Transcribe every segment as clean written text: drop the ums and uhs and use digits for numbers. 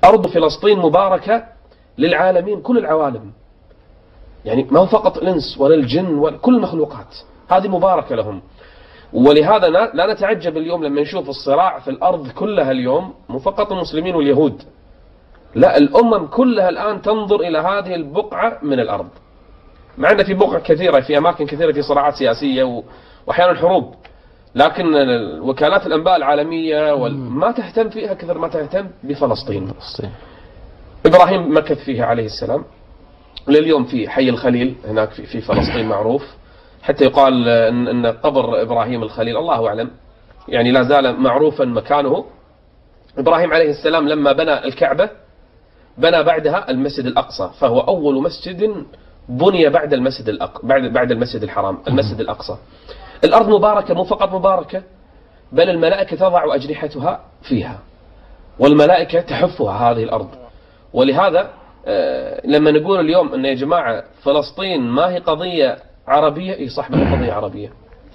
أرض فلسطين مباركة للعالمين، كل العوالم، يعني ما هو فقط الإنس ولا الجن ولا كل المخلوقات، هذه مباركة لهم. ولهذا لا نتعجب اليوم لما نشوف الصراع في الأرض كلها اليوم، مو فقط المسلمين واليهود، لا، الأمم كلها الآن تنظر إلى هذه البقعة من الأرض، مع أن في بقع كثيرة، في أماكن كثيرة في صراعات سياسية وأحيانا حروب، لكن وكالات الأنباء العالمية ما تهتم فيها كثر ما تهتم بفلسطين. إبراهيم مكث فيها عليه السلام، لليوم في حي الخليل هناك في فلسطين معروف، حتى يقال أن قبر إبراهيم الخليل الله أعلم يعني لا زال معروفا مكانه. إبراهيم عليه السلام لما بنى الكعبة بنى بعدها المسجد الأقصى، فهو أول مسجد بني بعد المسجد بعد المسجد الحرام، المسجد الأقصى. الأرض مباركة، مو فقط مباركة، بل الملائكة تضع أجنحتها فيها، والملائكة تحفها هذه الأرض. ولهذا لما نقول اليوم أن يا جماعة فلسطين ما هي قضية عربية، هي صح ما هي قضية عربية،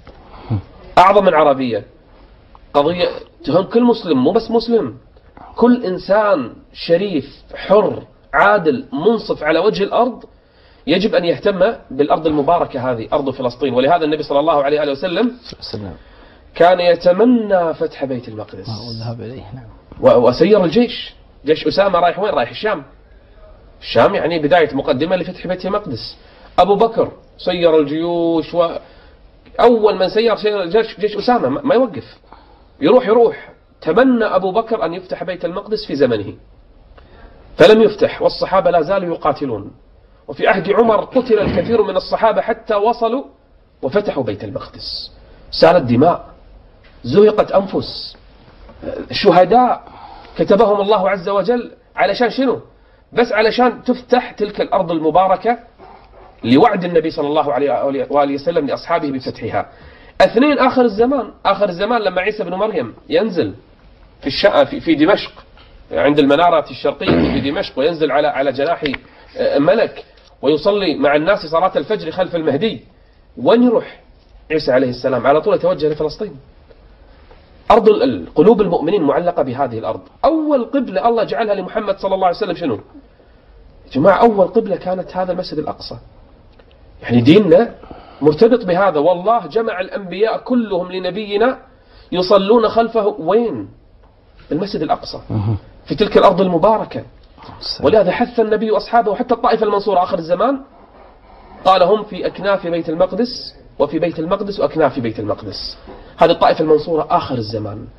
أعظم من عربية، قضية تهم كل مسلم، مو بس مسلم، كل إنسان شريف حر عادل منصف على وجه الأرض يجب أن يهتم بالأرض المباركة هذه، أرض فلسطين. ولهذا النبي صلى الله عليه وسلم كان يتمنى فتح بيت المقدس وسير الجيش، جيش أسامة رايح وين؟ رايح الشام. الشام يعني بداية مقدمة لفتح بيت المقدس. أبو بكر سير الجيوش، وأول من سير جيش أسامة ما يوقف، يروح. تمنى أبو بكر أن يفتح بيت المقدس في زمنه فلم يفتح، والصحابة لا زالوا يقاتلون. وفي عهد عمر قتل الكثير من الصحابة حتى وصلوا وفتحوا بيت المقدس. سالت دماء، زهقت أنفس، شهداء كتبهم الله عز وجل علشان شنو؟ بس علشان تفتح تلك الأرض المباركة لوعد النبي صلى الله عليه وآله وسلم لأصحابه بفتحها. اثنين، آخر الزمان لما عيسى بن مريم ينزل في دمشق عند المنارة الشرقية في دمشق، وينزل على جناح ملك ويصلي مع الناس صلاة الفجر خلف المهدي. وين يروح عيسى عليه السلام؟ على طول يتوجه لفلسطين. أرض قلوب المؤمنين معلقة بهذه الأرض. أول قبلة الله جعلها لمحمد صلى الله عليه وسلم شنو؟ يا جماعة أول قبلة كانت هذا المسجد الأقصى، يعني ديننا مرتبط بهذا. والله جمع الأنبياء كلهم لنبينا يصلون خلفه وين؟ المسجد الأقصى في تلك الأرض المباركة. ولهذا حث النبي وأصحابه حتى الطائفة المنصورة آخر الزمان، قال هم في أكناف بيت المقدس وفي بيت المقدس وأكناف بيت المقدس. هذه الطائفة المنصورة آخر الزمان.